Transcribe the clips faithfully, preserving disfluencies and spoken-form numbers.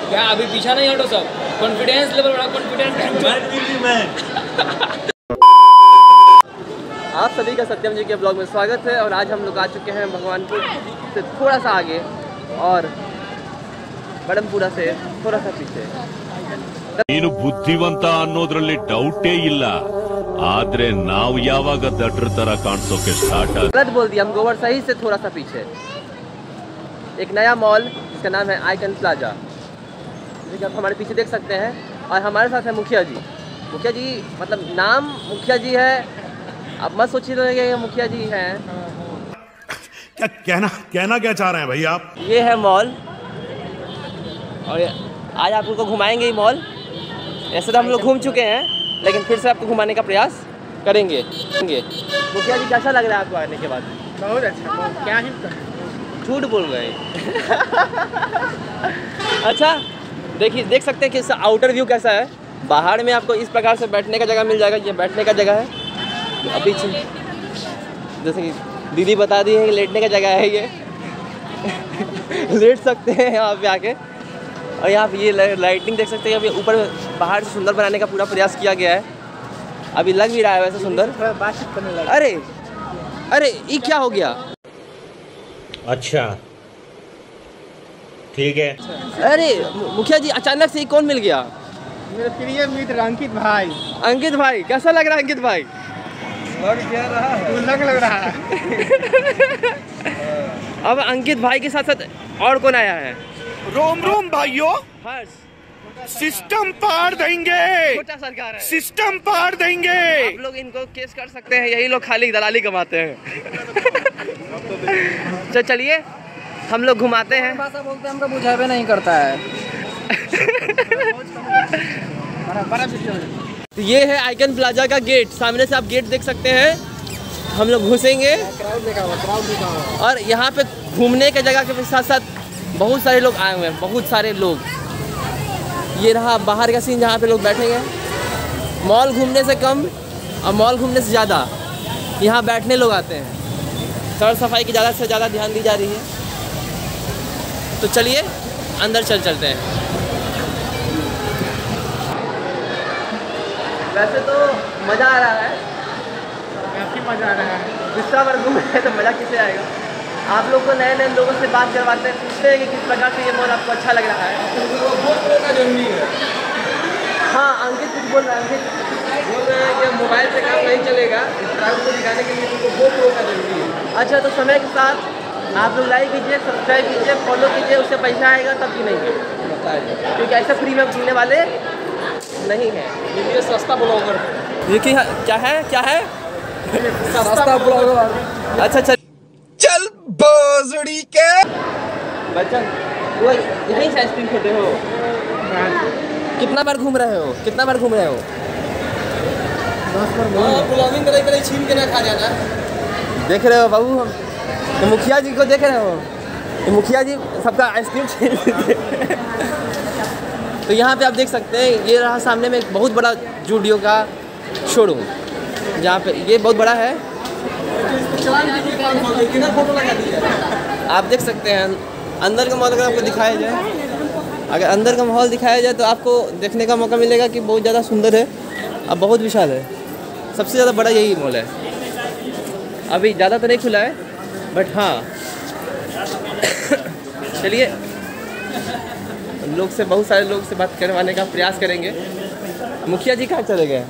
क्या अभी पीछा नहीं हटो सब, कॉन्फिडेंस लेवल बड़ा, कॉन्फिडेंस। आप सभी का सत्यम जी के ब्लॉग में स्वागत है और आज हम लोग आ चुके हैं भगवानपुर से थोड़ा सा आगे और बड़मपुरा से थोड़ा सा पीछे। ನೀನು ಬುದ್ಧಿವಂತ ಅನ್ನೋದ್ರಲ್ಲಿ ಡೌಟೇ ಇಲ್ಲ, ಆದ್ರೆ ನಾವು ಯಾವಾಗ ದಡ್ರ ತರ ಕಾಣಿಸೋಕೆ ಸ್ಟಾರ್ಟ್ ಆಗ गलत बोल दिया, हम गोवर सही से थोड़ा सा पीछे एक नया मॉल जिसका नाम है आइकन प्लाजा, जैसे कि आप हमारे पीछे देख सकते हैं। और हमारे साथ है मुखिया जी। मुखिया जी मतलब नाम मुखिया जी है, आप मत सोचिए कि मुखिया जी हैं। क्या कहना कहना क्या चाह रहे हैं भाई आप? ये है मॉल और आज आप लोग को घुमाएंगे ही मॉल। ऐसे तो हम लोग घूम चुके हैं लेकिन फिर से आपको घुमाने का प्रयास करेंगे। मुखिया जी कैसा लग रहा है आपको आने के बाद? बहुत अच्छा, क्या ही झूठ बोल रहे हैं। अच्छा देखिए, देख सकते हैं कि इसका आउटर व्यू कैसा है। बाहर में आपको इस प्रकार से बैठने का जगह मिल जाएगा, ये बैठने का जगह है। अभी जैसे कि दीदी बता दी है कि लेटने का जगह है, ये लेट सकते हैं यहाँ पे आके। और यहाँ पे ये लाइटिंग देख सकते हैं, अभी ऊपर बाहर से सुंदर बनाने का पूरा प्रयास किया गया है। अभी लग भी रहा है वैसे सुंदर। बातचीत करने लगा। अरे अरे ये क्या हो गया? अच्छा ठीक है। अरे मुखिया जी अचानक से ये कौन मिल गया? मेरे प्रिय मित्र अंकित भाई। अंकित भाई कैसा लग रहा है? अंकित भाई लग क्या रहा है? लग लग रहा है। अब अंकित भाई के साथ साथ और कौन आया है? रोम रोम भाइयों, हर्ष सिस्टम पार देंगे, छोटा सरकार है, सिस्टम पार देंगे। आप लोग इनको केस कर सकते हैं, यही लोग खाली दलाली कमाते हैं। तो चलिए हम लोग घुमाते हैं। भाषा बोलते हैं, हमको बुझावे नहीं करता है। तो ये है आइकन प्लाजा का गेट, सामने से आप गेट देख सकते हैं। हम लोग घुसेंगे और यहाँ पे घूमने के जगह के साथ साथ बहुत सारे लोग आए हुए हैं, बहुत सारे लोग। ये रहा बाहर का सीन जहाँ पे लोग बैठेंगे। मॉल घूमने से कम और मॉल घूमने से ज़्यादा यहाँ बैठने लोग आते हैं। सर सफाई की ज़्यादा से ज़्यादा ध्यान दी जा रही है। तो चलिए अंदर चल चलते हैं। वैसे तो मज़ा आ रहा है, काफी मजा आ रहा है। गुस्सा पर घूम रहे तो मज़ा किसे आएगा? आप लोग को नए नए लोगों से बात करवाते हैं, पूछते हैं कि किस प्रकार से ये मॉल आपको अच्छा लग रहा है। जरूरी है। हाँ अंकित कुछ बोल रहा है। अंकित बोल रहे हैं कि मोबाइल से काम नहीं चलेगा, इस क्राउड को दिखाने के लिए तुमको GoPro का जरूरी है। अच्छा, तो समय के साथ आप लोग लाइक कीजिए, सब्सक्राइब कीजिए, फॉलो कीजिए, उससे पैसा आएगा तब कि नहीं, क्योंकि ऐसा फ्री में घूमने वाले नहीं है। ये सस्ता ब्लॉगर। ये क्या क्या है? क्या है? सस्ता ब्लॉगर। अच्छा चल चल बाजड़ी के बच्चन, वो यहीं से आइसक्रीम खेते हो? कितना बार घूम रहे हो? कितना बार घूम रहे हो? ब्लॉगिंग करे करे छीन के ना खा जाना। देख रहे हो बाबू, हम तो मुखिया जी को देख रहे हो? तो मुखिया जी सबका आइसक्रीम छीन लेते हैं। तो यहाँ पे आप देख सकते हैं, ये रहा सामने में एक बहुत बड़ा जूडियो का शोरूम, जहाँ पे ये बहुत बड़ा है। आप देख सकते हैं अंदर का माहौल अगर आपको दिखाया जाए, अगर अंदर का माहौल दिखाया जाए तो आपको देखने का मौका मिलेगा कि बहुत ज़्यादा सुंदर है और बहुत विशाल है। सबसे ज़्यादा बड़ा यही मॉल है। अभी ज़्यादा तो नहीं खुला है बट हाँ चलिए लोग से, बहुत सारे लोग से बात करवाने का प्रयास करेंगे। मुखिया जी कहाँ चले गए?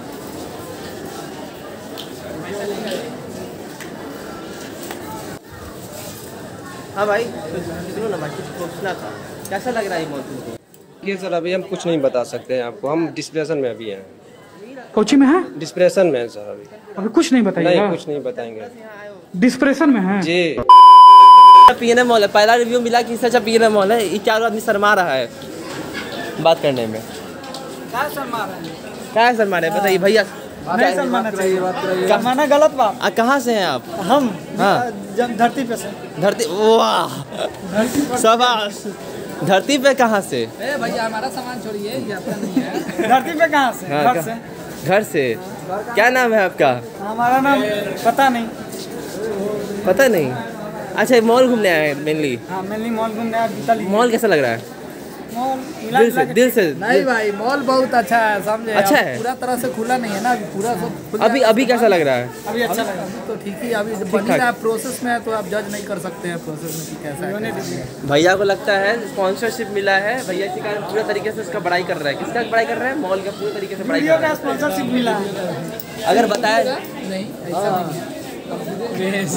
हाँ भाई सुनो ना भाई, कुछ पूछना था। कैसा लग रहा है मॉल तुमको? ये सर अभी हम कुछ नहीं बता सकते हैं आपको, हम डिस्प्रेशन में अभी हैं। कोची में है? डिस्प्रेशन में है सर अभी। अभी कुछ नहीं बताइएगा? नहीं कुछ नहीं बताएंगे। डिस्प्रेशन में है जी। पीएनए मॉल है, पहला रिव्यू मिला कि इससे अच्छा पीएनए मॉल है। ये चारों आदमी शर्मा रहा है बात करने में। क्या शर्मा रहे हैं? क्या शर्मा रहे बताइए भैया? नहीं शर्माना चाहिए, बात कराइए। शर्माना गलत बात। आ, कहाँ से हैं आप? हम हाँ धरती पे से। धरती, वाह शाबाश। धरती पे कहाँ से? ए भैया हमारा सामान छोड़िए, ये आपका नहीं है। धरती पे कहाँ से? हाँ, घर से। घर से। क्या नाम है आपका? हमारा नाम पता नहीं। पता नहीं? अच्छा मॉल घूमने आए हैं मेनली? हाँ मेनली मॉल घूमने आए। मॉल कैसा लग रहा है? दिल से दिल से नहीं भाई मॉल बहुत अच्छा है समझे। अच्छा है। पूरा तरह से खुला नहीं है ना, अभी पूरा सब अभी अभी कैसा लग रहा है? अभी अच्छा लगा तो ठीक ही, अभी बन रहा है, प्रोसेस में है तो आप जज नहीं कर सकते हैं प्रोसेस में कि कैसा है। भैया को लगता है स्पॉन्सरशिप मिला है, भैया इसी कारण पूरा तरीके से उसका बड़ाई कर रहा है। किसका बड़ाई कर रहा है? मॉल का पूरे तरीके से बड़ाई कर रहा है। स्पॉन्सरशिप मिला अगर बताया नहीं ऐसा नहीं है।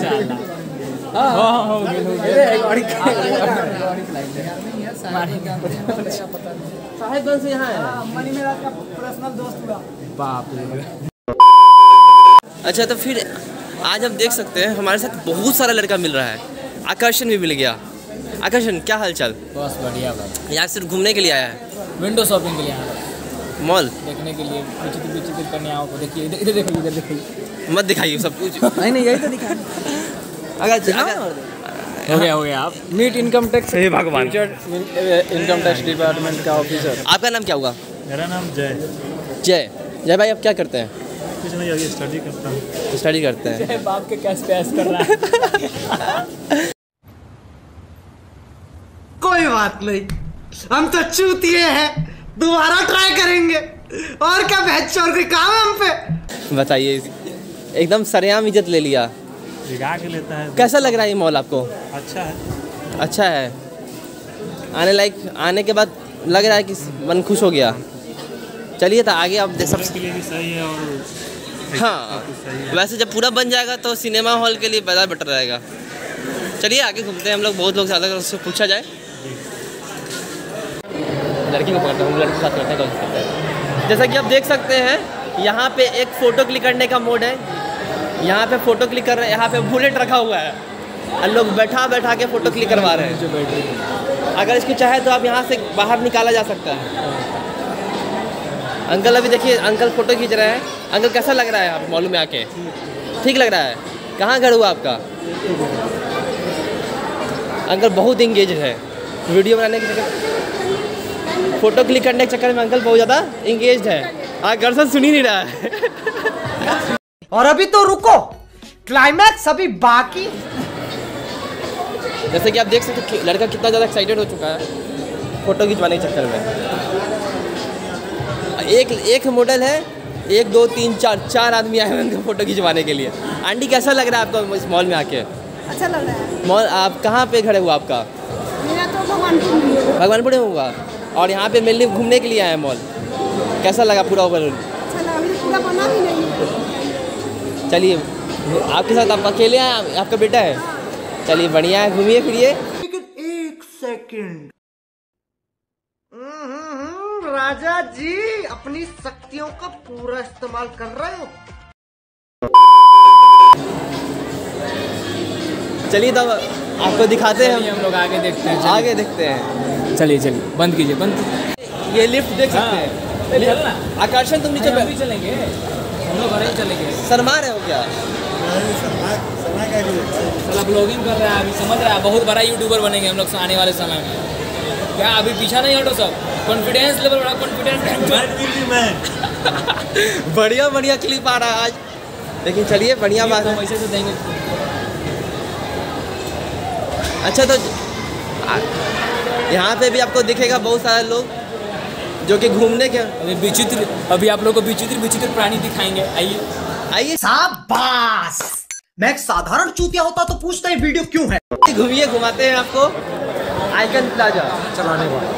साहिबगंज से यहाँ है। मनी मेरा का पर्सनल दोस्त हुआ। बाप रे। अच्छा तो फिर आज हम देख सकते हैं हमारे साथ बहुत सारा लड़का मिल रहा है। आकर्षण भी मिल गया। आकर्षण क्या हाल चाल? बस बढ़िया भाई। यहाँ सिर्फ घूमने के लिए आया है? विंडो शॉपिंग के लिए आया, मॉल देखने के लिए विचित्र विचित्र करने आओ। देखिए इधर देखिए, इधर देखिए। मत दिखाइए सब कुछ। नहीं नहीं यही तो दिखा। अगर अगर हो गया हो गया। आप मीट इनकम टैक्स भगवान इनकम टैक्स डिपार्टमेंट का ऑफिसर। आपका नाम क्या हुआ? मेरा नाम जय। जय जय भाई आप क्या करते हैं? कुछ नहीं, अभी स्टडी करता हूँ। स्टडी करते हैं। बाप के कैश पे ऐश कर रहा है। कोई बात नहीं, हम तो चूतिए हैं, दोबारा ट्राई करेंगे। और क्या बहस चोर के काम है हम पे। बताइए, एकदम सरेआम इज्जत ले लिया। भिगा के लेता है। कैसा लग रहा है ये मॉल आपको? अच्छा है। अच्छा है। आने लाइक आने के बाद लग रहा है कि मन खुश हो गया। चलिए तो आगे आप सब के लिए भी सही है और हाँ वैसे जब पूरा बन जाएगा तो सिनेमा हॉल के लिए ज़्यादा बेटर रहेगा। चलिए आगे घूमते हैं हम लोग। बहुत लोग ज़्यादा उससे पूछा जाए। लड़की को पकड़ते हैं, हम लड़की के साथ करते हैं। जैसा कि आप देख सकते हैं यहाँ पे एक फ़ोटो क्लिक करने का मोड है। यहाँ पे फ़ोटो क्लिक कर रहे हैं। यहाँ पे बुलेट रखा हुआ है और लोग बैठा बैठा के फ़ोटो क्लिक करवा रहे हैं। अगर इसको चाहे तो आप यहाँ से बाहर निकाला जा सकता है। अंकल अभी देखिए, अंकल फ़ोटो खींच रहे हैं। अंकल कैसा लग रहा है आप मॉल में आके? ठीक लग रहा है। कहाँ घर हुआ आपका? अंकल बहुत इंगेज है वीडियो बनाने के चक्कर, फ़ोटो क्लिक करने के चक्कर में अंकल बहुत ज़्यादा इंगेज है। आकर्षण सुन ही नहीं रहा है। और अभी तो रुको, क्लाइमैक्स अभी बाकी। जैसे कि आप देख सकते हैं लड़का कितना ज़्यादा एक्साइटेड हो चुका है फ़ोटो खिंचवाने के चक्कर में। एक एक मॉडल है, एक दो तीन चार चार आदमी आए हैं उनका फ़ोटो खिंचवाने के लिए। आंटी कैसा लग रहा है आपको इस मॉल में आके? अच्छा लग रहा है। मॉल आप कहाँ पे खड़े हुआ आपका? मेरा तो भगवानपुर में है। भगवानपुर में हुआ और यहाँ पे मेनली घूमने के लिए आए हैं मॉल। कैसा लगा पूरा ओवरऑल? अच्छा लगा, अभी पूरा बना भी नहीं है। चलिए आपके साथ आप अकेले आए, आपका बेटा है? चलिए बढ़िया है, घूमिए फिरिए। लेकिन एक सेकंड, राजा जी अपनी शक्तियों का पूरा इस्तेमाल कर रहे हो। चलिए तब आपको दिखाते हैं। हम लोग आगे देखते हैं। आगे देखते हैं। चलिए चलिए बंद कीजिए, बंद। ये लिफ्ट देख सकते हैं। आकर्षण तुम नीचे भी चलेंगे, हम लोग घरे चलेंगे। शर्मा रहे हो क्या? साला ब्लॉगिंग कर रहा है अभी, समझ रहा है। बहुत बड़ा यूट्यूबर बनेंगे हम लोग आने वाले समय में। क्या अभी पीछा नहीं हटो सब। कॉन्फिडेंस लेवल बड़ा, कॉन्फिडेंस। बढ़िया बढ़िया क्लिप आ रहा है आज। लेकिन चलिए बढ़िया बात है। वैसे तो देंगे। अच्छा तो यहाँ पे भी आपको दिखेगा बहुत सारे लोग जो कि घूमने के। अभी विचित्र, अभी आप लोग को विचित्र विचित्र प्राणी दिखाएंगे। आइए आइए। शाबाश। मैं एक साधारण चूतिया होता तो पूछता है वीडियो क्यों है। घूमिए, घुमाते हैं आपको आइकन प्लाजा चलाने वाला।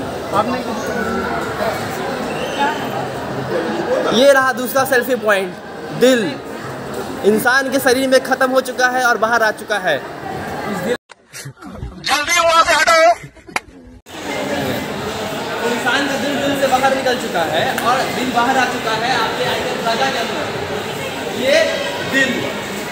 ये रहा दूसरा सेल्फी पॉइंट। दिल इंसान के शरीर में खत्म हो चुका है और बाहर आ चुका है। जल्दी वहां से हटो। इंसान का दिल दिल से बाहर निकल चुका है और दिल बाहर आ चुका है आपके आइकन प्लाजा के अंदर। ये दिल।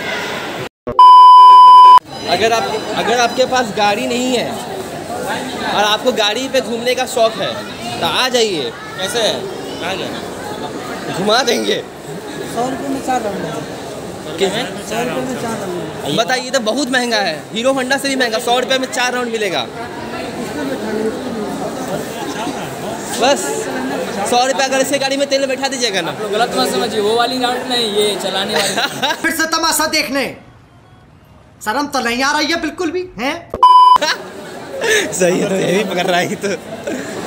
अगर आप अगर आपके पास गाड़ी नहीं है और आपको गाड़ी पे घूमने का शौक है तो आ जाइए। कैसे है? आ जाए, घुमा देंगे। सौ रुपये में चार राउंड है। सौ रुपये में चार राउंड बताइए, तो बहुत महंगा है। हीरो होंडा से भी महंगा। सौ रुपये में चार राउंड मिलेगा। बस सौ रुपये अगर इसके गाड़ी में तेल बैठा दीजिएगा ना। तो गलत मत समझिए, वो वाली राउंड नहीं, ये चलाने वाली। फिर से तमाशा देखने शर्म तो नहीं आ रही है बिल्कुल भी हैं? सही है, यही पकड़ रहा है तो।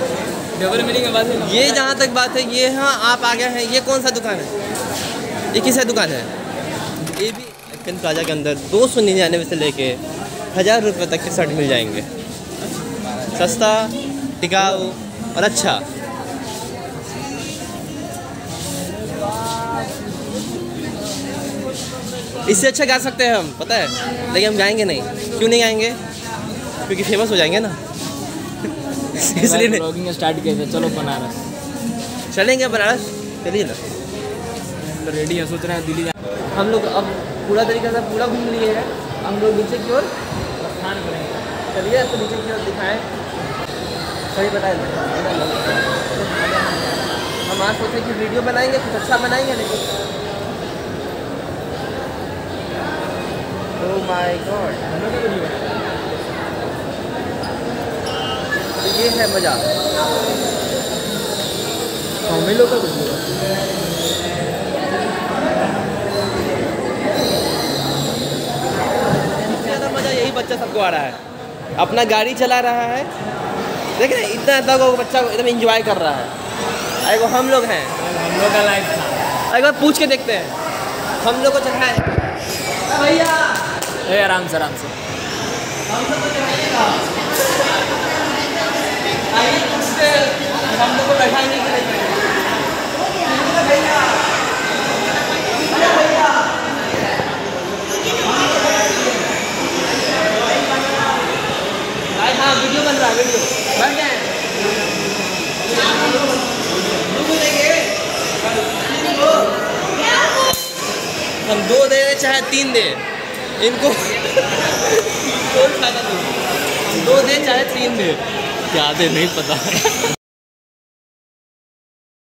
डबल मीनिंग में बात है। ये जहाँ तक बात है, ये हाँ आप आ गए हैं, ये कौन सा दुकान है? ये किस दुकान है? ये भी डेक्कन प्लाजा के अंदर दो सौ निन्यानवे से लेके हज़ार रुपये तक के शर्ट मिल जाएंगे। सस्ता, टिकाऊ और अच्छा। इससे अच्छा गा सकते हैं हम, पता है, लेकिन हम गाएंगे नहीं। क्यों नहीं गाएंगे? क्योंकि फेमस हो जाएंगे ना। इसलिए नहीं। ब्लॉगिंग स्टार्ट किया था। चलो बनारस चलेंगे, बनारस चलिए ना। तो रेडी है, सोच रहे हैं दिल्ली। हम लोग अब पूरा तरीके से पूरा घूम लिए हैं। हम लोग नीचे की ओर प्रस्थान करेंगे। चलिए तो नीचे की ओर दिखाएं। सही बताएं। हम आज सोचे कि वीडियो बनाएंगे, कुछ अच्छा बनाएंगे, लेकिन ओह माय गॉड, तो ये है मज़ा। हमें लोग का कुछ ज़्यादा मज़ा यही बच्चा सबको आ रहा है, अपना गाड़ी चला रहा है, देख रहे हैं, इतना इतना को बच्चा एकदम एंजॉय कर रहा है। अरे वो हम लोग हैं, हम लोग का लाइफ था। एक बार पूछ के देखते हैं, हम लोग को चढ़ाए भैया। ए आराम से आराम से हम लोग को चढ़ाइएगा। आइए पूछते हैं, हम लोग को बैठाएंगे कि नहीं भैया? हाँ वीडियो बन रहा है, वीडियो बन जाए। हम दो दे चाहे तीन दे, इनको कौन खाता? दो दे चाहे तीन दे, क्या दे नहीं पता।